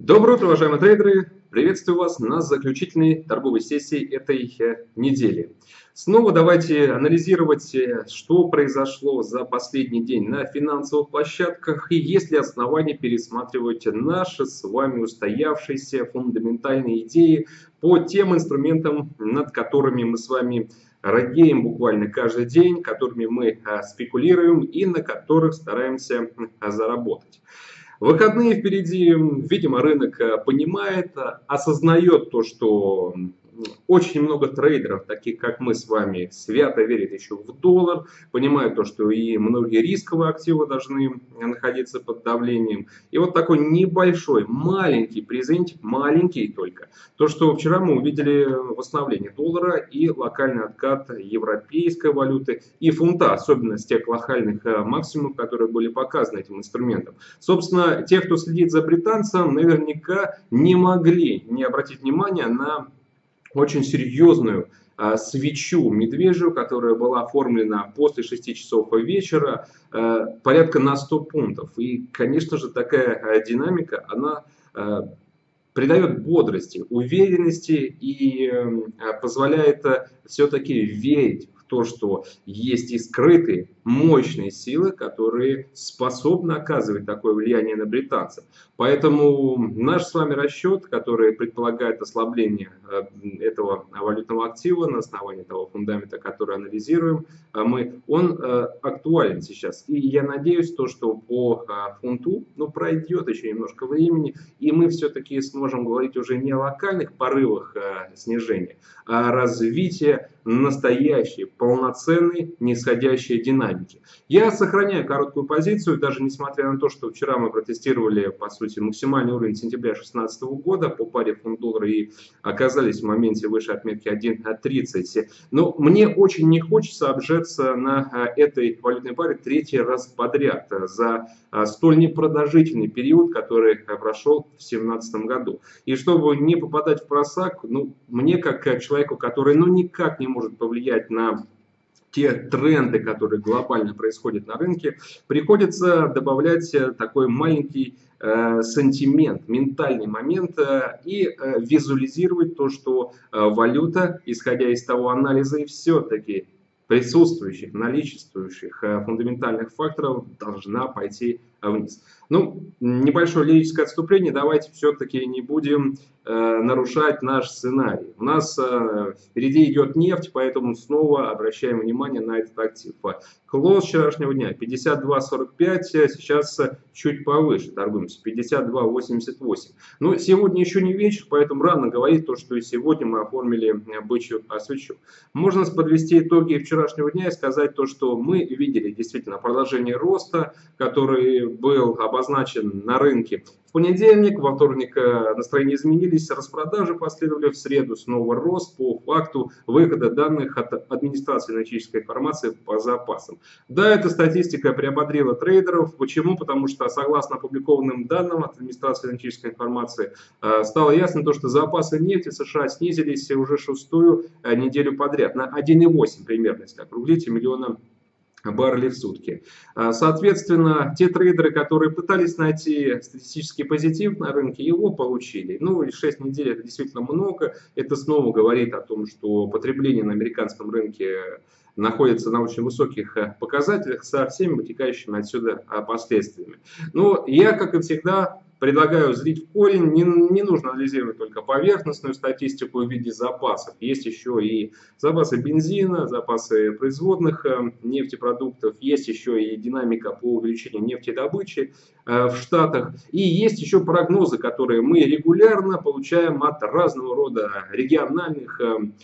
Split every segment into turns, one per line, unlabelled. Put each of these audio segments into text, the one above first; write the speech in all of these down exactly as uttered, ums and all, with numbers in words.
Доброе утро, уважаемые трейдеры! Приветствую вас на заключительной торговой сессии этой э, недели. Снова давайте анализировать, э, что произошло за последний день на финансовых площадках и есть ли основания пересматривать наши с вами устоявшиеся фундаментальные идеи по тем инструментам, над которыми мы с вами радеем буквально каждый день, которыми мы э, спекулируем и на которых стараемся э, заработать. Выходные впереди, видимо, рынок понимает, осознает то, что очень много трейдеров, таких как мы с вами, свято верят еще в доллар, понимают то, что и многие рисковые активы должны находиться под давлением. И вот такой небольшой, маленький презентик, маленький только, то, что вчера мы увидели восстановление доллара и локальный откат европейской валюты и фунта, особенно с тех локальных максимумов, которые были показаны этим инструментом. Собственно, те, кто следит за британцем, наверняка не могли не обратить внимания на очень серьезную а, свечу медвежью, которая была оформлена после шести часов вечера, а, порядка на сто пунктов. И, конечно же, такая а, динамика, она а, придает бодрости, уверенности и а, позволяет а, все-таки верить в то, что есть и скрытые мощные силы, которые способны оказывать такое влияние на британцев. Поэтому наш с вами расчет, который предполагает ослабление этого валютного актива на основании того фундамента, который анализируем, мы, он актуален сейчас. И я надеюсь, то, что по фунту ну, пройдет еще немножко времени, и мы все-таки сможем говорить уже не о локальных порывах снижения, а о развитии настоящей, полноценной, нисходящей динамики. Я сохраняю короткую позицию, даже несмотря на то, что вчера мы протестировали, по сути, максимальный уровень сентября две тысячи шестнадцатого года по паре фунт-доллара и оказались в моменте выше отметки один тридцать. Но мне очень не хочется обжеться на этой валютной паре третий раз подряд за столь непродолжительный период, который прошел в две тысячи семнадцатом году. И чтобы не попадать в просак, ну, мне как человеку, который ну, никак не может повлиять на те тренды, которые глобально происходят на рынке, приходится добавлять такой маленький э, сантимент, ментальный момент э, и э, визуализировать то, что э, валюта, исходя из того анализа и все-таки присутствующих, наличествующих э, фундаментальных факторов, должна пойти вниз. Ну, небольшое лирическое отступление, давайте все-таки не будем э, нарушать наш сценарий. У нас э, впереди идет нефть, поэтому снова обращаем внимание на этот актив. Клоус вчерашнего дня пятьдесят два сорок пять, сейчас чуть повыше торгуемся, пятьдесят два восемьдесят восемь. Но сегодня еще не вечер, поэтому рано говорить то, что и сегодня мы оформили бычью свечу. Можно подвести итоги вчерашнего дня и сказать то, что мы видели действительно продолжение роста, который был обозначен на рынке в понедельник, во вторник настроения изменились, распродажи последовали, в среду снова рост по факту выхода данных от администрации аналитической информации по запасам. Да, эта статистика приободрила трейдеров. Почему? Потому что согласно опубликованным данным от администрации аналитической информации стало ясно, то, что запасы нефти в США снизились уже шестую неделю подряд на один и восемь примерно, если округлите, миллиона баррелей в сутки. Соответственно, те трейдеры, которые пытались найти статистический позитив на рынке, его получили. Ну, шесть недель это действительно много. Это снова говорит о том, что потребление на американском рынке находится на очень высоких показателях со всеми вытекающими отсюда последствиями. Но я, как и всегда, предлагаю зрить в корень. Не, не нужно анализировать только поверхностную статистику в виде запасов. Есть еще и запасы бензина, запасы производных нефтепродуктов. Есть еще и динамика по увеличению нефтедобычи в Штатах. И есть еще прогнозы, которые мы регулярно получаем от разного рода региональных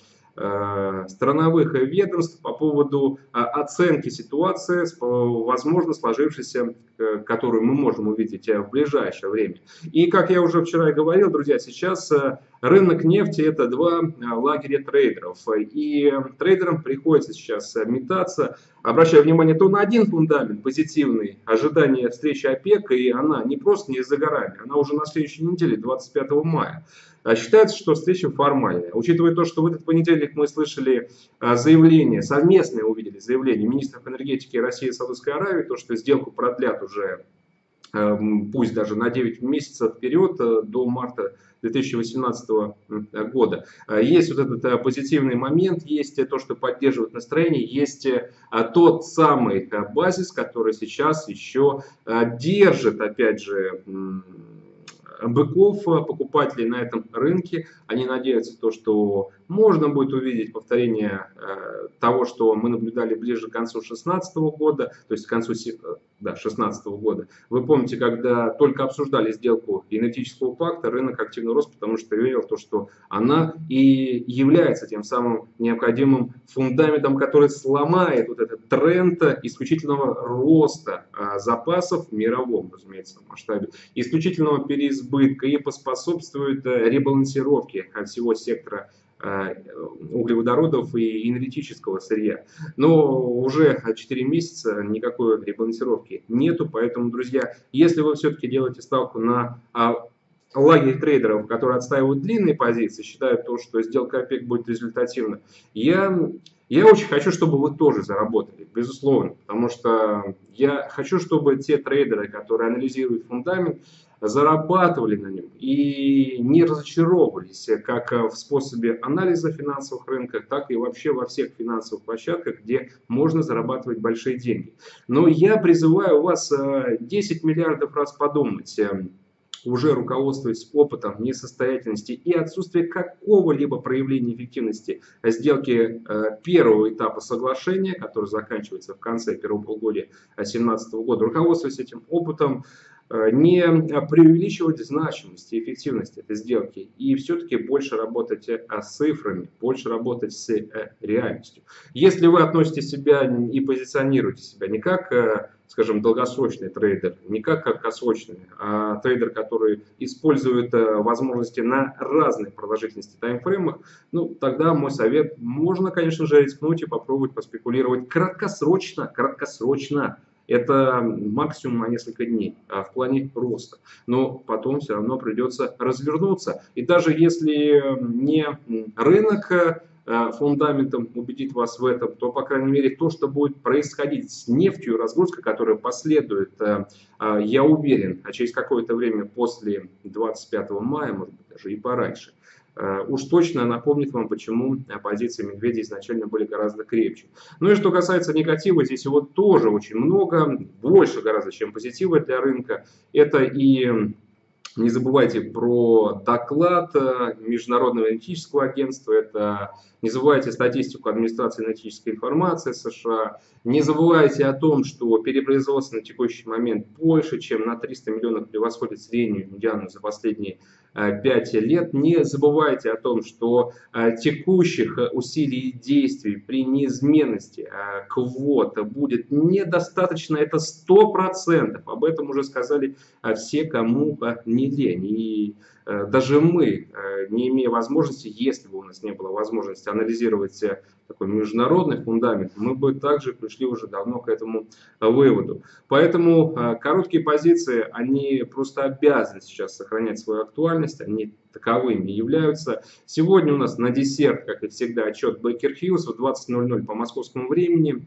страновых ведомств по поводу оценки ситуации, возможно сложившейся, которую мы можем увидеть в ближайшее время. И как я уже вчера и говорил, друзья, сейчас рынок нефти это два лагеря трейдеров. И трейдерам приходится сейчас метаться, обращая внимание то на один фундамент, позитивный, ожидание встречи ОПЕК, и она не просто не за горами, она уже на следующей неделе, двадцать пятого мая. Считается, что встреча формальная. Учитывая то, что в этот понедельник мы слышали заявление, совместное увидели заявление министров энергетики России и Саудовской Аравии, то, что сделку продлят уже пусть даже на девять месяцев вперед, до марта две тысячи восемнадцатого года. Есть вот этот позитивный момент, есть то, что поддерживает настроение, есть тот самый базис, который сейчас еще держит, опять же, быков, покупателей на этом рынке. Они надеются, то, что можно будет увидеть повторение э, того, что мы наблюдали ближе к концу две тысячи шестнадцатого года, то есть к концу да, две тысячи шестнадцатого года. Вы помните, когда только обсуждали сделку энергетического пакта, рынок активно рос, потому что верил в то, что она и является тем самым необходимым фундаментом, который сломает вот этот тренд исключительного роста э, запасов в мировом, разумеется, масштабе, исключительного переизбытка и поспособствует ребалансировке всего сектора углеводородов и энергетического сырья. Но уже четыре месяца никакой ребалансировки нету, поэтому, друзья, если вы все-таки делаете ставку на лагерь трейдеров, которые отстаивают длинные позиции, считают то, что сделка ОПЕК будет результативна, я, я очень хочу, чтобы вы тоже заработали, безусловно, потому что я хочу, чтобы те трейдеры, которые анализируют фундамент, зарабатывали на нем и не разочаровывались как в способе анализа финансовых рынков, так и вообще во всех финансовых площадках, где можно зарабатывать большие деньги. Но я призываю вас десять миллиардов раз подумать, уже руководствуясь опытом несостоятельности и отсутствия какого-либо проявления эффективности сделки первого этапа соглашения, который заканчивается в конце первого полугодия две тысячи семнадцатого года, руководствуясь этим опытом, не преувеличивать значимость и эффективность этой сделки и все-таки больше работать с цифрами, больше работать с реальностью. Если вы относите себя и позиционируете себя не как, скажем, долгосрочный трейдер, не как краткосрочный, а трейдер, который использует возможности на разной продолжительности таймфреймах, ну, тогда мой совет: можно, конечно же, рискнуть и попробовать поспекулировать краткосрочно, краткосрочно. Это максимум на несколько дней а в плане роста. Но потом все равно придется развернуться. И даже если не рынок фундаментом убедит вас в этом, то, по крайней мере, то, что будет происходить с нефтью, разгрузка, которая последует, я уверен, а через какое-то время после двадцать пятого мая, может быть, даже и пораньше, уж точно напомнит вам, почему позиции медведя изначально были гораздо крепче. Ну и что касается негатива, здесь его тоже очень много, больше гораздо, чем позитива для рынка. Это и... Не забывайте про доклад Международного энергетического агентства, это не забывайте статистику администрации энергетической информации США, не забывайте о том, что перепроизводство на текущий момент больше, чем на триста миллионов превосходит среднюю медиану за последние пять лет. Не забывайте о том, что текущих усилий и действий при неизменности квот будет недостаточно, это сто процентов. Об этом уже сказали все, кому не лень. И даже мы, не имея возможности, если бы у нас не было возможности анализировать такой международный фундамент, мы бы также пришли уже давно к этому выводу. Поэтому короткие позиции, они просто обязаны сейчас сохранять свою актуальность, они таковыми являются. Сегодня у нас на десерт, как и всегда, отчет Baker Hughes в двадцать ноль ноль по московскому времени.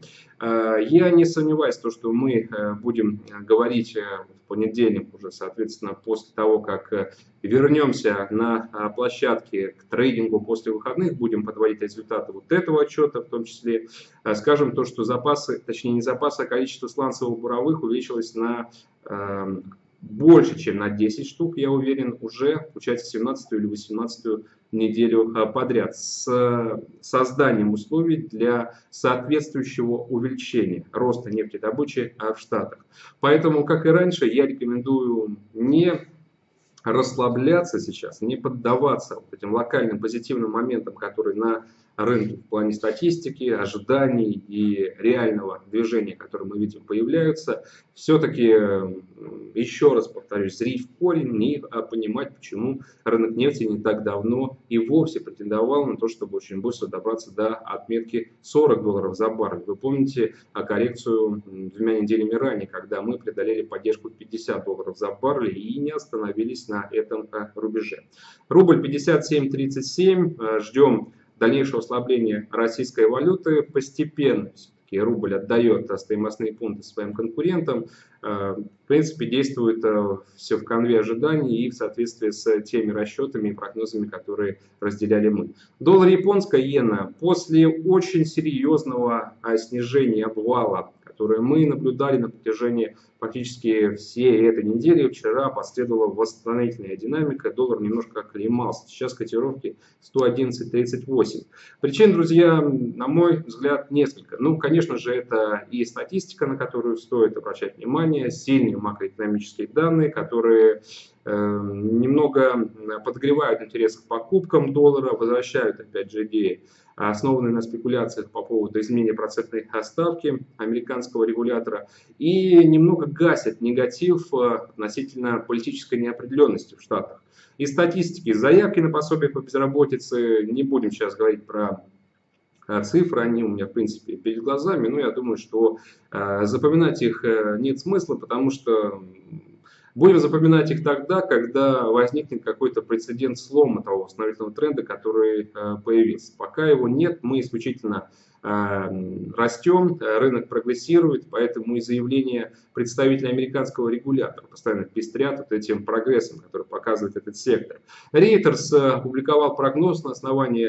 Я не сомневаюсь, то, что мы будем говорить в понедельник уже, соответственно, после того, как вернемся на площадке к трейдингу после выходных, будем подводить результаты вот этого отчета, в том числе скажем то, что запасы, точнее не запасы, а количество сланцево-буровых увеличилось на э, больше, чем на десять штук, я уверен, уже получается семнадцатую или восемнадцатую неделю подряд, с созданием условий для соответствующего увеличения роста нефтедобычи в Штатах. Поэтому, как и раньше, я рекомендую не расслабляться сейчас, не поддаваться вот этим локальным позитивным моментам, которые на рынке в плане статистики, ожиданий и реального движения, которое мы видим, появляются. Все-таки, еще раз повторюсь, зрить в корень и понимать, почему рынок нефти не так давно и вовсе претендовал на то, чтобы очень быстро добраться до отметки сорок долларов за баррель. Вы помните коррекцию двумя неделями ранее, когда мы преодолели поддержку пятьдесят долларов за баррель и не остановились на этом рубеже. Рубль пятьдесят семь тридцать семь. Ждем дальнейшего ослабления российской валюты постепенно. все-таки рубль отдает стоимостные пункты своим конкурентам, в принципе, действует все в конве ожиданий и в соответствии с теми расчетами и прогнозами, которые разделяли мы. Доллар японская иена после очень серьезного снижения обвала, которое мы наблюдали на протяжении практически всей этой недели, вчера последовала восстановительная динамика, доллар немножко оклемался. Сейчас котировки сто одиннадцать тридцать восемь. Причин, друзья, на мой взгляд, несколько. Ну, конечно же, это и статистика, на которую стоит обращать внимание, сильные макроэкономические данные, которые э, немного подогревают интерес к покупкам доллара, возвращают, опять же, идеи, основанные на спекуляциях по поводу изменения процентной ставки американского регулятора, и немного гасят негатив относительно политической неопределенности в Штатах. И статистики, заявки на пособие по безработице, не будем сейчас говорить про цифры, они у меня в принципе перед глазами, но я думаю, что запоминать их нет смысла, потому что будем запоминать их тогда, когда возникнет какой-то прецедент слома того восстановительного тренда, который появился. Пока его нет, мы исключительно растем, рынок прогрессирует, поэтому и заявления представителей американского регулятора постоянно пестрят вот этим прогрессом, который показывает этот сектор. Reuters опубликовал прогноз на основании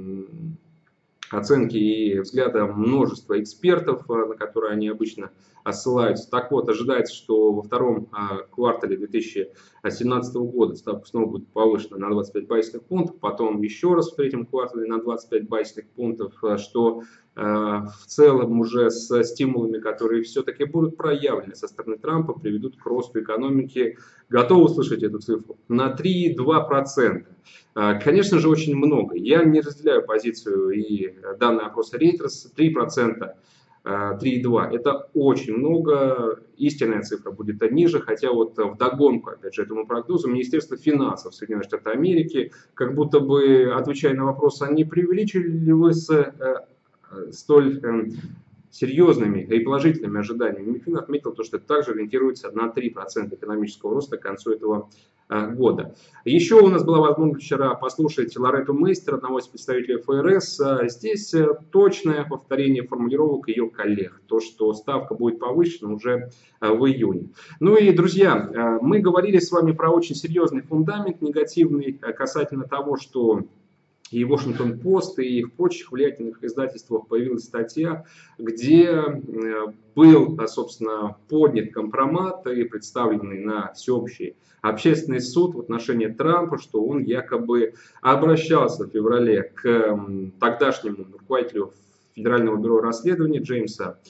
оценки и взгляда множества экспертов, на которые они обычно ссылаются. Так вот, ожидается, что во втором квартале две тысячи семнадцатого года ставка снова будет повышена на двадцать пять базисных пунктов, потом еще раз в третьем квартале на двадцать пять базисных пунктов, что в целом уже с стимулами, которые все-таки будут проявлены со стороны Трампа, приведут к росту экономики. Готовы услышать эту цифру? На три и два десятых процента. Конечно же, очень много. Я не разделяю позицию и данные опроса Reuters. три процента, три и два процента это очень много. Истинная цифра будет ниже, хотя вот вдогонку, опять же, этому прогнозу Министерство финансов Соединенных Штатов Америки, как будто бы, отвечая на вопрос, а не преувеличили ли вы с столь э, серьезными и положительными ожиданиями, Минфин отметил, то, что это также ориентируется на три процента экономического роста к концу этого э, года. Еще у нас была возможность вчера послушать Лоретту Мейстер, одного из представителей эф эр эс. Здесь э, точное повторение формулировок ее коллег, то, что ставка будет повышена уже э, в июне. Ну и, друзья, э, мы говорили с вами про очень серьезный фундамент негативный э, касательно того, что и Washington Post, и в прочих влиятельных издательствах появилась статья, где был, собственно, поднят компромат и представленный на всеобщий общественный суд в отношении Трампа, что он якобы обращался в феврале к тогдашнему руководителю Федерального бюро расследований Джеймса,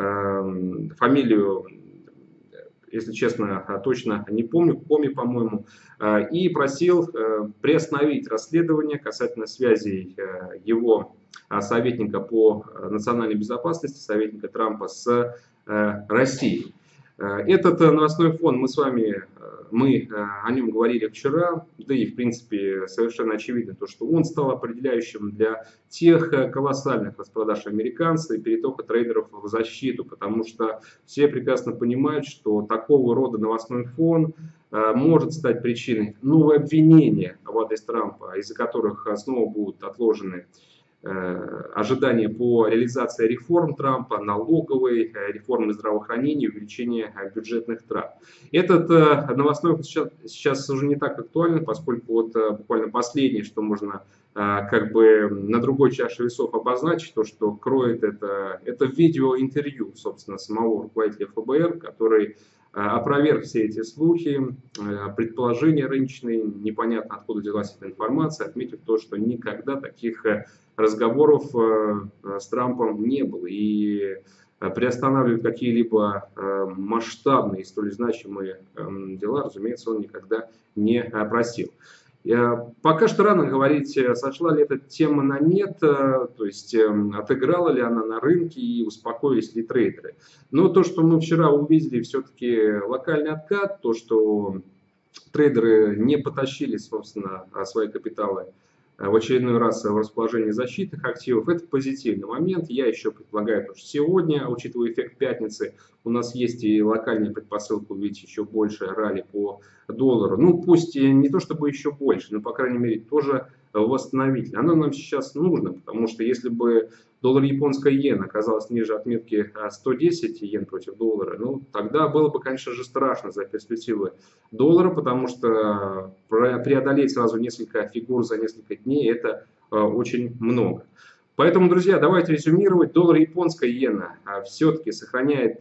фамилию, если честно, точно не помню, Коми, по-моему, и просил приостановить расследование касательно связей его советника по национальной безопасности, советника Трампа с Россией. Этот новостной фон мы с вами, мы о нем говорили вчера, да и в принципе совершенно очевидно то, что он стал определяющим для тех колоссальных распродаж американцев и перетока трейдеров в защиту, потому что все прекрасно понимают, что такого рода новостной фон может стать причиной нового обвинения в адрес Трампа, из-за которых снова будут отложены ожидания по реализации реформ Трампа, налоговой, реформы здравоохранения, увеличения бюджетных трат. Этот новостной сейчас, сейчас уже не так актуален, поскольку вот буквально последнее, что можно как бы на другой чаше весов обозначить, то, что кроет это, это видеоинтервью, собственно, самого руководителя эф бэ эр, который опроверг все эти слухи, предположения рыночные, непонятно откуда взялась эта информация, отметив то, что никогда таких разговоров с Трампом не было. И приостанавливать какие-либо масштабные, столь значимые дела, разумеется, он никогда не просил. Пока что рано говорить, сошла ли эта тема на нет, то есть отыграла ли она на рынке и успокоились ли трейдеры. Но то, что мы вчера увидели, все-таки локальный откат, то, что трейдеры не потащили, собственно, свои капиталы в очередной раз в расположении защитных активов, это позитивный момент. Я еще предполагаю, что сегодня, учитывая эффект пятницы, у нас есть и локальная предпосылка увидеть еще больше ралли по доллару. Ну, пусть не то чтобы еще больше, но, по крайней мере, тоже восстановительно. Оно нам сейчас нужно, потому что если бы доллар японская иена оказалась ниже отметки сто десять иен против доллара, ну, тогда было бы, конечно же, страшно за перспективы доллара, потому что преодолеть сразу несколько фигур за несколько дней – это очень много. Поэтому, друзья, давайте резюмировать. Доллар японская иена все-таки сохраняет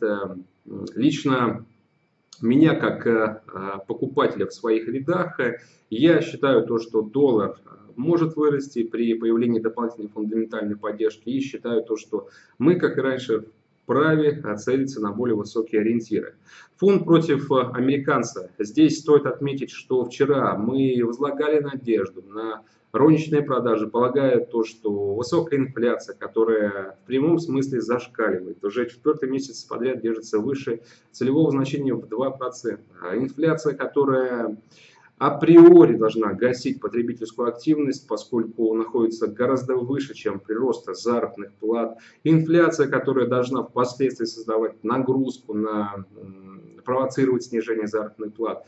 лично меня как покупателя в своих рядах. Я считаю то, что доллар может вырасти при появлении дополнительной фундаментальной поддержки. И считаю то, что мы, как и раньше, вправе целиться на более высокие ориентиры. Фунт против американца. Здесь стоит отметить, что вчера мы возлагали надежду на розничные продажи, полагая то, что высокая инфляция, которая в прямом смысле зашкаливает, уже четвертый месяц подряд держится выше целевого значения в два процента. Инфляция, которая априори должна гасить потребительскую активность, поскольку находится гораздо выше, чем прирост заработных плат. Инфляция, которая должна впоследствии создавать нагрузку, на, провоцировать снижение заработных плат,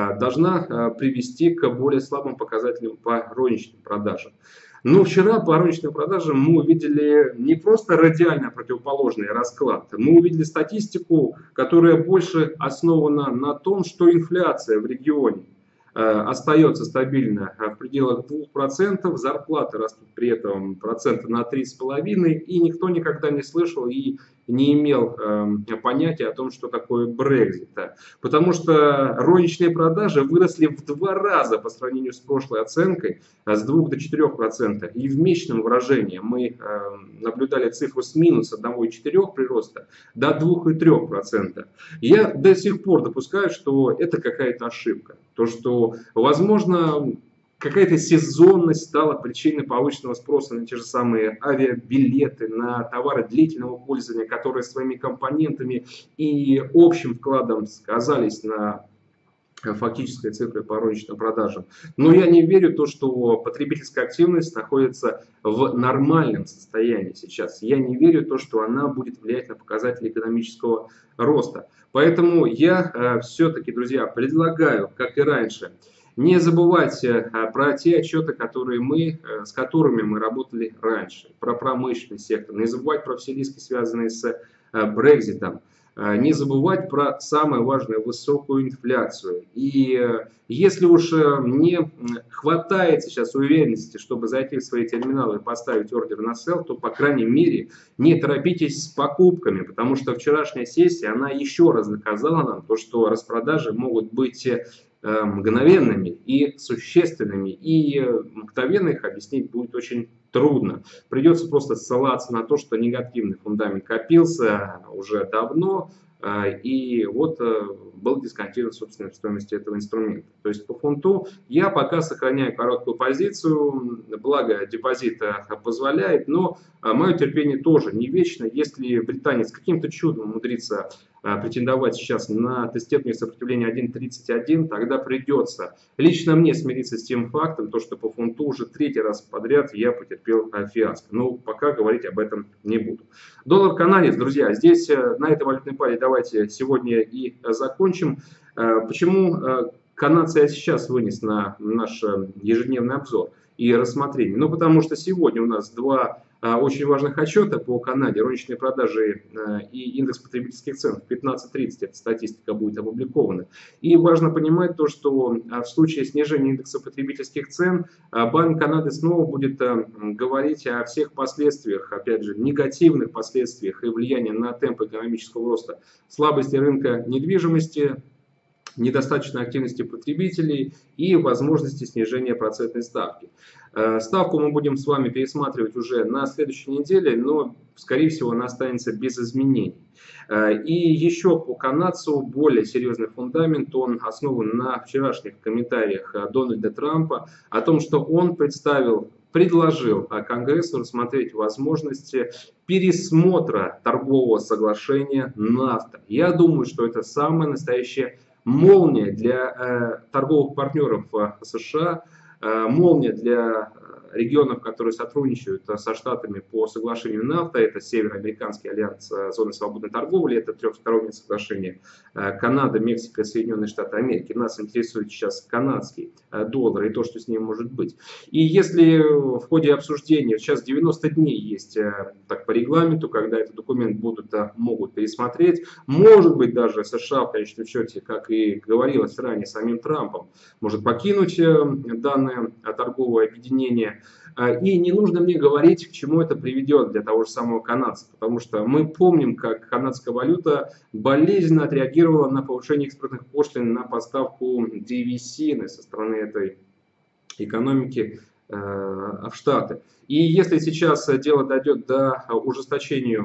должна привести к более слабым показателям по розничным продажам. Но вчера по розничным продажам мы увидели не просто радиально противоположный расклад. Мы увидели статистику, которая больше основана на том, что инфляция в регионе остается стабильно в пределах двух процентов, зарплаты растут при этом процента на три с половиной, и никто никогда не слышал и не имел э, понятия о том, что такое Брексит. Потому что розничные продажи выросли в два раза по сравнению с прошлой оценкой, с двух до четырёх процентов. И в месячном выражении мы э, наблюдали цифру с минус одного и четырёх прироста до двух и трёх процентов. Я до сих пор допускаю, что это какая-то ошибка. То, что, возможно, какая-то сезонность стала причиной повышенного спроса на те же самые авиабилеты, на товары длительного пользования, которые своими компонентами и общим вкладом сказались на фактической цифры по розничным продажам. Но я не верю в то, что потребительская активность находится в нормальном состоянии сейчас. Я не верю в то, что она будет влиять на показатели экономического роста. Поэтому я э, все-таки, друзья, предлагаю, как и раньше, не забывать про те отчеты, которые мы, с которыми мы работали раньше, про промышленный сектор, не забывать про все риски, связанные с Брекситом, не забывать про самое важное — высокую инфляцию. И если уж не хватает сейчас уверенности, чтобы зайти в свои терминалы и поставить ордер на sell, то, по крайней мере, не торопитесь с покупками, потому что вчерашняя сессия, она еще раз доказала нам то, что распродажи могут быть мгновенными и существенными, и мгновенно их объяснить будет очень трудно. Придется просто ссылаться на то, что негативный фундамент копился уже давно, и вот был дисконтирован собственной стоимости этого инструмента. То есть по фунту я пока сохраняю короткую позицию, благо депозит позволяет, но мое терпение тоже не вечно. Если британец каким-то чудом умудрится претендовать сейчас на тестирование сопротивления один тридцать один, тогда придется лично мне смириться с тем фактом, то, что по фунту уже третий раз подряд я потерпел фиаско. Но пока говорить об этом не буду. Доллар-канадец, друзья, здесь на этой валютной паре давайте сегодня и закончим. Почему канадца я сейчас вынес на наш ежедневный обзор и рассмотрение? Ну, потому что сегодня у нас два очень важных отчета по Канаде: розничные продажи и индекс потребительских цен. В пятнадцать тридцать эта статистика будет опубликована. И важно понимать то, что в случае снижения индекса потребительских цен Банк Канады снова будет говорить о всех последствиях, опять же, негативных последствиях и влиянии на темпы экономического роста, слабости рынка недвижимости, недостаточной активности потребителей и возможности снижения процентной ставки. Ставку мы будем с вами пересматривать уже на следующей неделе, но, скорее всего, она останется без изменений. И еще по канадцу более серьезный фундамент, он основан на вчерашних комментариях Дональда Трампа о том, что он представил, предложил Конгрессу рассмотреть возможности пересмотра торгового соглашения нафта. Я думаю, что это самая настоящая молния для э, торговых партнеров э, США, э, молния для регионов, которые сотрудничают со Штатами по соглашению нафта, это Североамериканский альянс зоны свободной торговли, это трехстороннее соглашение Канада, Мексика, Соединенные Штаты Америки. Нас интересует сейчас канадский доллар и то, что с ним может быть. И если в ходе обсуждения, сейчас девяносто дней есть так по регламенту, когда этот документ будут, могут пересмотреть, может быть даже США в конечном счете, как и говорилось ранее самим Трампом, может покинуть данное торговое объединение. И не нужно мне говорить, к чему это приведет для того же самого канадца, потому что мы помним, как канадская валюта болезненно отреагировала на повышение экспортных пошлин на поставку древесины со стороны этой экономики в Штаты. И если сейчас дело дойдет до ужесточения,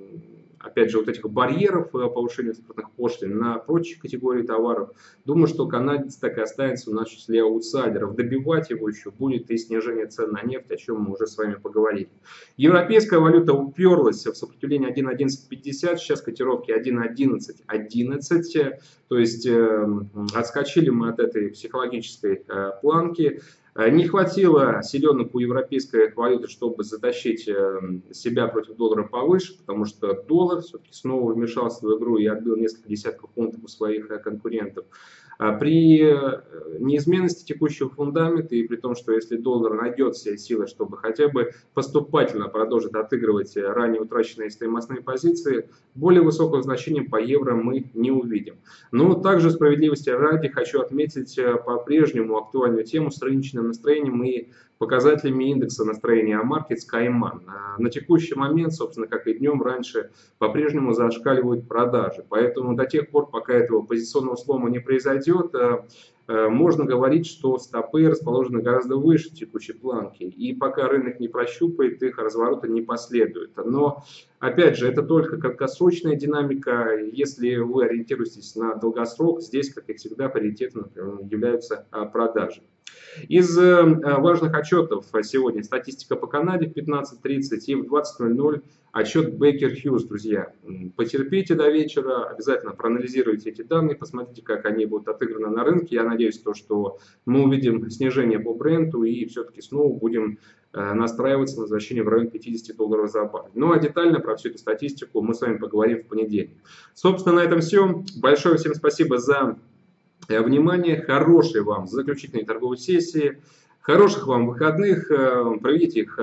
опять же, вот этих барьеров повышения экспортных пошлин на прочие категории товаров, думаю, что канадец так и останется у нас в числе аутсайдеров. Добивать его еще будет и снижение цен на нефть, о чем мы уже с вами поговорили. Европейская валюта уперлась в сопротивление один одиннадцать пятьдесят, сейчас котировки один одиннадцать одиннадцать, то есть э, отскочили мы от этой психологической э, планки. Не хватило силенок у европейской валюты, чтобы затащить себя против доллара повыше, потому что доллар все-таки снова вмешался в игру и отбил несколько десятков пунктов у своих конкурентов. При неизменности текущего фундамента и при том, что если доллар найдет все силы, чтобы хотя бы поступательно продолжить отыгрывать ранее утраченные стоимостные позиции, более высокого значения по евро мы не увидим. Но также справедливости ради хочу отметить по-прежнему актуальную тему с рыночным настроением и показателями индекса настроения Амаркет Скайман. На текущий момент, собственно, как и днем раньше, по-прежнему зашкаливают продажи. Поэтому до тех пор, пока этого позиционного слома не произойдет, можно говорить, что стопы расположены гораздо выше текущей планки. И пока рынок не прощупает, их разворота не последует. Но, опять же, это только краткосрочная динамика. Если вы ориентируетесь на долгосрок, здесь, как и всегда, приоритетом, например, являются продажи. Из важных отчетов сегодня статистика по Канаде в пятнадцать тридцать и в двадцать ноль ноль отчет Baker Hughes, друзья. Потерпите до вечера, обязательно проанализируйте эти данные, посмотрите, как они будут отыграны на рынке. Я надеюсь, то, что мы увидим снижение по бренду и все-таки снова будем настраиваться на возвращение в район пятидесяти долларов за баррель. Ну а детально про всю эту статистику мы с вами поговорим в понедельник. Собственно, на этом все. Большое всем спасибо за внимание, хорошей вам заключительной торговой сессии, хороших вам выходных, проведите их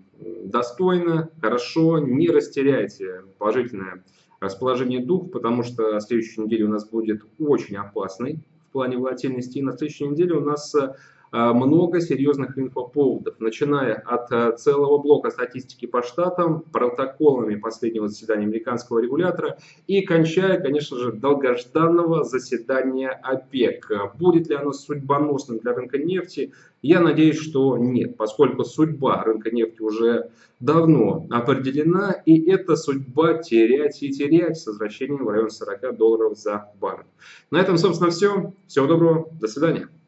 достойно, хорошо, не растеряйте положительное расположение духа, потому что следующая неделя у нас будет очень опасной в плане волатильности, и на следующей неделе у нас много серьезных инфоповодов, начиная от целого блока статистики по штатам, протоколами последнего заседания американского регулятора и кончая, конечно же, долгожданного заседания ОПЕК. Будет ли оно судьбоносным для рынка нефти? Я надеюсь, что нет, поскольку судьба рынка нефти уже давно определена, и это судьба терять и терять с возвращением в район сорока долларов за баррель. На этом, собственно, все. Всего доброго, до свидания.